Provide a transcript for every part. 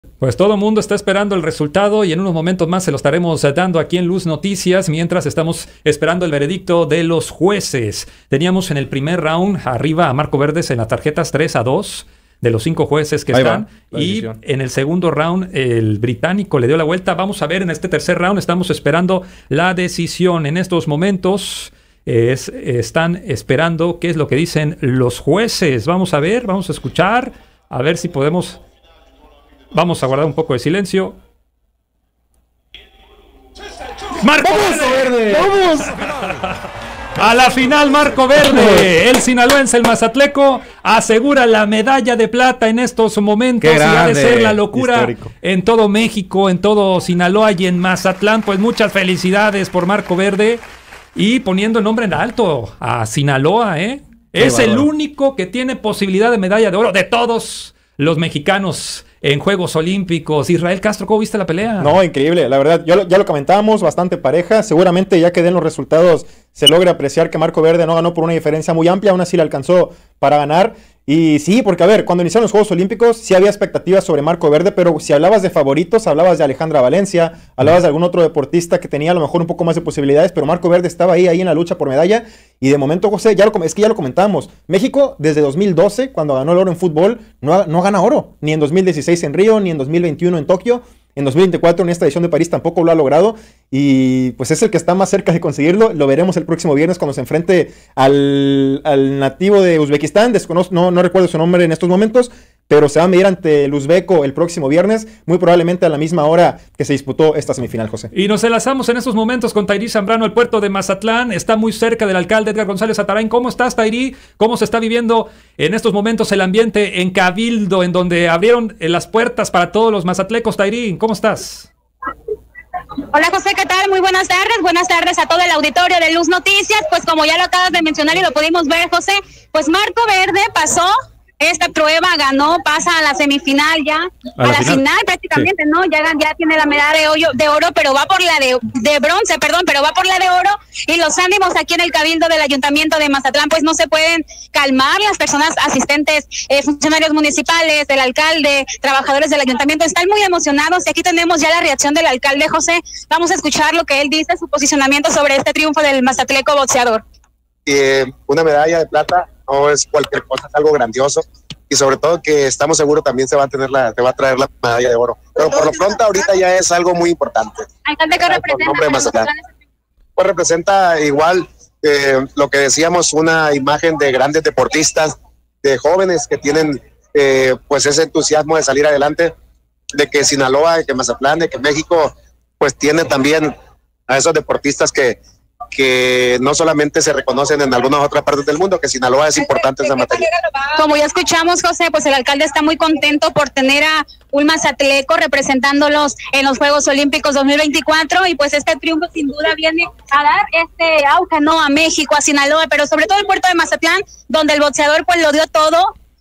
Pues todo el mundo está esperando el resultado y en unos momentos más se lo estaremos dando aquí en Luz Noticias mientras estamos esperando el veredicto de los jueces. Teníamos en el primer round arriba a Marco Verdes en las tarjetas 3-2 de los 5 jueces que están. Y en el segundo round el británico le dio la vuelta. Vamos a ver en este tercer round, estamos esperando la decisión. En estos momentos están esperando qué es lo que dicen los jueces. Vamos a ver, vamos a escuchar, a ver si podemos... Vamos a guardar un poco de silencio. ¡Marco Verde! ¡Vamos! A la final, Marco Verde. El sinaloense, el mazatleco, asegura la medalla de plata en estos momentos. Y ha de ser la locura histórico en todo México, en todo Sinaloa y en Mazatlán. Pues muchas felicidades por Marco Verde. Y poniendo el nombre en alto a Sinaloa, ¿eh? Es el único que tiene posibilidad de medalla de oro de todos los mexicanos en Juegos Olímpicos. Israel Castro, ¿cómo viste la pelea? No, increíble, la verdad, ya lo comentábamos, bastante pareja. Seguramente ya que den los resultados se logra apreciar que Marco Verde no ganó por una diferencia muy amplia, aún así le alcanzó para ganar. Y sí, porque a ver, cuando iniciaron los Juegos Olímpicos sí había expectativas sobre Marco Verde, pero si hablabas de favoritos, hablabas de Alejandra Valencia, hablabas de algún otro deportista que tenía a lo mejor un poco más de posibilidades, pero Marco Verde estaba ahí en la lucha por medalla. Y de momento, José, es que ya lo comentamos, México desde 2012, cuando ganó el oro en fútbol, no gana oro, ni en 2016 en Río, ni en 2021 en Tokio. En 2024 en esta edición de París tampoco lo ha logrado y pues es el que está más cerca de conseguirlo. Lo veremos el próximo viernes cuando se enfrente al nativo de Uzbekistán. No recuerdo su nombre en estos momentos, pero se va a medir ante el uzbeco el próximo viernes, muy probablemente a la misma hora que se disputó esta semifinal, José. Y nos enlazamos en estos momentos con Tairí Zambrano, el puerto de Mazatlán. Está muy cerca del alcalde Edgar González Atarain. ¿Cómo estás, Tairí? ¿Cómo se está viviendo en estos momentos el ambiente en Cabildo, en donde abrieron las puertas para todos los mazatlecos? Tairí, ¿cómo estás? Hola José, ¿qué tal? Muy buenas tardes a todo el auditorio de Luz Noticias. Pues como ya lo acabas de mencionar y lo pudimos ver, José, pues Marco Verde pasó esta prueba, ganó, pasa a la semifinal ya, a la final prácticamente, sí. ¿No? Ya tiene la medalla de oro, pero va por la de bronce, pero va por la de oro, y los ánimos aquí en el Cabildo del Ayuntamiento de Mazatlán pues no se pueden calmar. Las personas asistentes, funcionarios municipales, del alcalde, trabajadores del ayuntamiento están muy emocionados, y aquí tenemos ya la reacción del alcalde, José. Vamos a escuchar lo que él dice, su posicionamiento sobre este triunfo del mazatleco boxeador. Una medalla de plata no es cualquier cosa, es algo grandioso, y sobre todo que estamos seguros también se va a traer la medalla de oro, pero por lo pronto ahorita ya es algo muy importante. Alcalde, ¿qué representa? Pues representa igual lo que decíamos, una imagen de grandes deportistas, de jóvenes que tienen pues ese entusiasmo de salir adelante, de que Sinaloa, de que Mazatlán, de que México pues tiene también a esos deportistas que no solamente se reconocen en algunas otras partes del mundo, que Sinaloa es importante en esa materia. Como ya escuchamos, José, pues el alcalde está muy contento por tener a un mazatleco representándolos en los Juegos Olímpicos 2024, y pues este triunfo sin duda viene a dar este auge, ¿no?, a México, a Sinaloa, pero sobre todo el puerto de Mazatlán, donde el boxeador pues lo dio todo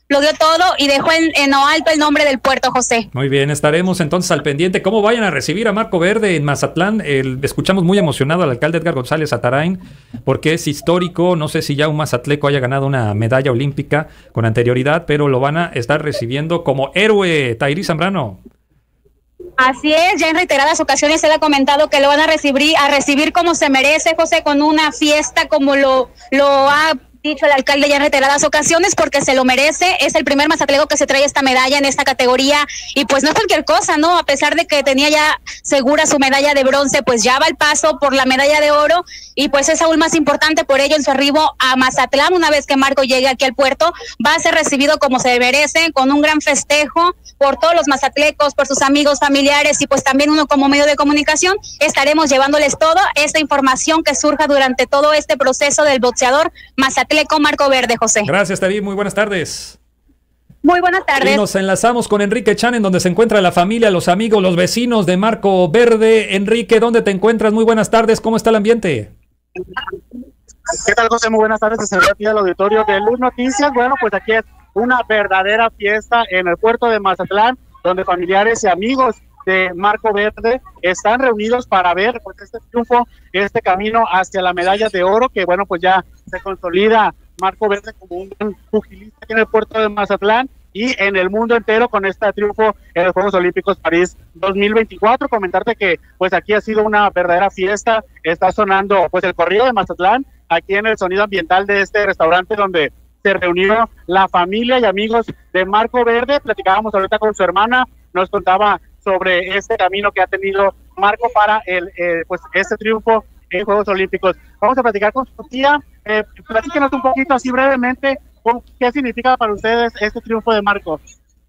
y dejó en lo alto el nombre del puerto, José. Muy bien, estaremos entonces al pendiente cómo vayan a recibir a Marco Verde en Mazatlán. Escuchamos muy emocionado al alcalde Edgar González Atarain, porque es histórico. No sé si ya un mazatleco haya ganado una medalla olímpica con anterioridad, pero lo van a estar recibiendo como héroe. Tairí Zambrano. Así es, ya en reiteradas ocasiones él ha comentado que lo van a recibir como se merece, José, con una fiesta como lo ha dicho el alcalde ya en reiteradas ocasiones, porque se lo merece. Es el primer mazatleco que se trae esta medalla en esta categoría, y pues no es cualquier cosa, ¿no? A pesar de que tenía ya segura su medalla de bronce, pues ya va el paso por la medalla de oro, y pues es aún más importante por ello en su arribo a Mazatlán. Una vez que Marco llegue aquí al puerto, va a ser recibido como se merece, con un gran festejo por todos los mazatlecos, por sus amigos, familiares, y pues también uno como medio de comunicación estaremos llevándoles toda esta información que surja durante todo este proceso del boxeador mazatleco Marco Verde, José. Gracias, Tairí, muy buenas tardes. Muy buenas tardes. Y nos enlazamos con Enrique Chan, en donde se encuentra la familia, los amigos, los vecinos de Marco Verde. Enrique, ¿dónde te encuentras? Muy buenas tardes, ¿cómo está el ambiente? ¿Qué tal, José? Muy buenas tardes, se aquí al auditorio de Luz Noticias. Bueno, pues aquí es una verdadera fiesta en el puerto de Mazatlán, donde familiares y amigos de Marco Verde están reunidos para ver pues este triunfo, este camino hacia la medalla de oro, que bueno, pues ya se consolida Marco Verde como un gran pugilista aquí en el puerto de Mazatlán. y en el mundo entero con este triunfo en los Juegos Olímpicos París 2024. Comentarte que pues aquí ha sido una verdadera fiesta, está sonando pues el corrido de Mazatlán, aquí en el sonido ambiental de este restaurante donde se reunió la familia y amigos de Marco Verde. Platicábamos ahorita con su hermana, nos contaba sobre este camino que ha tenido Marco para pues este triunfo en Juegos Olímpicos. Vamos a platicar con su tía. Platíquenos un poquito así brevemente qué significa para ustedes este triunfo de Marco.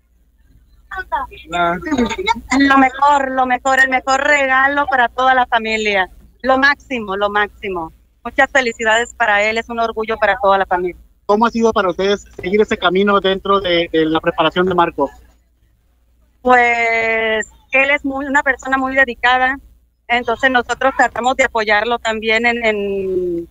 Lo mejor, el mejor regalo para toda la familia. Lo máximo. Muchas felicidades para él, es un orgullo para toda la familia. ¿Cómo ha sido para ustedes seguir ese camino dentro de la preparación de Marco? Pues él es una persona muy dedicada, entonces nosotros tratamos de apoyarlo también en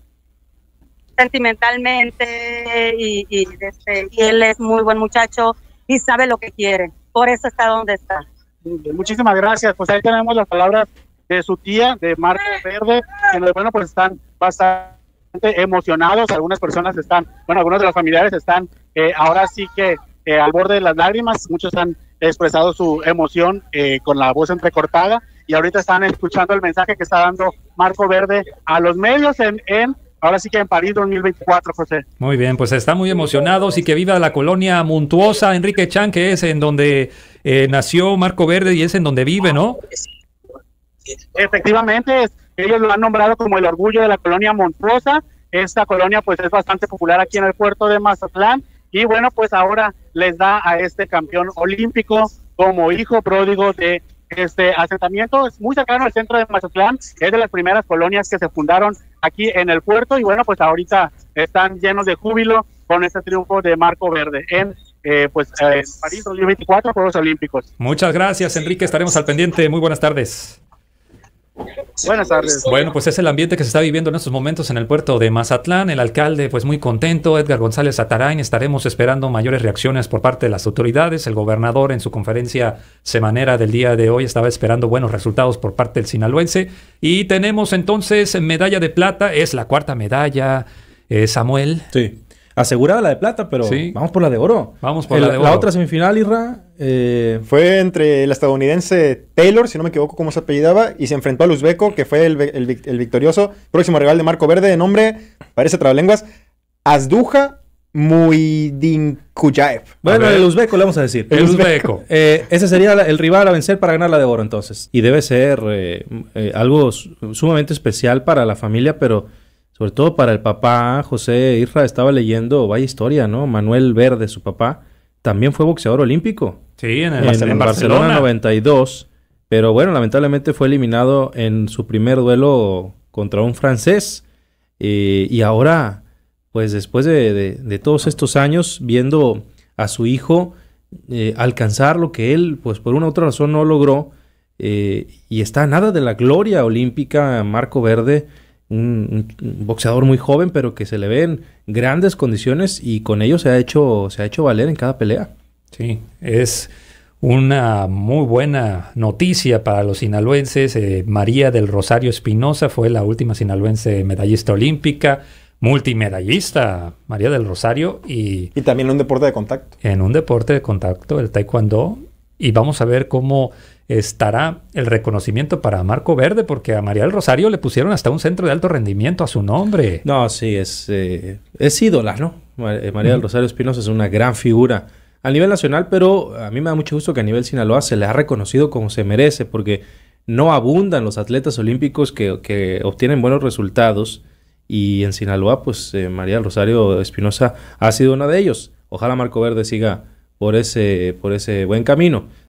sentimentalmente y él es muy buen muchacho y sabe lo que quiere, por eso está donde está. Muchísimas gracias, pues ahí tenemos las palabras de su tía, de Marco Verde, que bueno, pues están bastante emocionados, algunas personas algunos de los familiares están ahora sí que al borde de las lágrimas, muchos han expresado su emoción con la voz entrecortada y ahorita están escuchando el mensaje que está dando Marco Verde a los medios ahora sí que en París 2024, José. Muy bien, pues están muy emocionados y que viva la colonia montuosa, Enrique Chan, que es en donde nació Marco Verde y es en donde vive, ¿no? Efectivamente, ellos lo han nombrado como el orgullo de la colonia montuosa. Esta colonia pues es bastante popular aquí en el puerto de Mazatlán y bueno, pues ahora les da a este campeón olímpico como hijo pródigo de este asentamiento. Es muy cercano al centro de Mazatlán, es de las primeras colonias que se fundaron aquí en el puerto y bueno, pues ahorita están llenos de júbilo con este triunfo de Marco Verde en París 2024, Juegos Olímpicos. Muchas gracias, Enrique, estaremos al pendiente. Muy buenas tardes. Buenas tardes. Bueno, pues es el ambiente que se está viviendo en estos momentos en el puerto de Mazatlán. El alcalde pues muy contento, Edgar González Atarain. Estaremos esperando mayores reacciones por parte de las autoridades. El gobernador en su conferencia semanera del día de hoy estaba esperando buenos resultados por parte del sinaloense. Y tenemos entonces medalla de plata, es la cuarta medalla, Samuel. Sí, asegurada la de plata, pero sí, vamos por la de oro. Vamos por la de oro. La otra semifinal, Irra, fue entre el estadounidense Taylor, si no me equivoco cómo se apellidaba, y se enfrentó al uzbeco, que fue el victorioso, próximo rival de Marco Verde, de nombre, parece trabalenguas, Azduja Muidinkuyaev. Bueno, el uzbeco le vamos a decir. El uzbeco. Ese sería el rival a vencer para ganar la de oro, entonces. Y debe ser algo sumamente especial para la familia, pero sobre todo para el papá. José Irra, estaba leyendo, vaya historia, ¿no? Manuel Verde, su papá, también fue boxeador olímpico. Sí, en Barcelona 92. Pero bueno, lamentablemente fue eliminado en su primer duelo contra un francés. Y ahora, pues después de todos estos años, viendo a su hijo alcanzar lo que él, pues por una u otra razón no logró, y está a nada de la gloria olímpica, Marco Verde, un boxeador muy joven, pero que se le ve en grandes condiciones y con ello se ha hecho valer en cada pelea. Sí, es una muy buena noticia para los sinaloenses. María del Rosario Espinosa fue la última sinaloense medallista olímpica, multimedallista, María del Rosario. Y también en un deporte de contacto. En un deporte de contacto, el taekwondo. Y vamos a ver cómo estará el reconocimiento para Marco Verde, porque a María del Rosario le pusieron hasta un centro de alto rendimiento a su nombre. No, sí, es ídola, ¿no? María del Rosario Espinosa es una gran figura a nivel nacional, pero a mí me da mucho gusto que a nivel Sinaloa se le ha reconocido como se merece, porque no abundan los atletas olímpicos que obtienen buenos resultados, y en Sinaloa, pues María del Rosario Espinosa ha sido una de ellos. Ojalá Marco Verde siga por ese buen camino.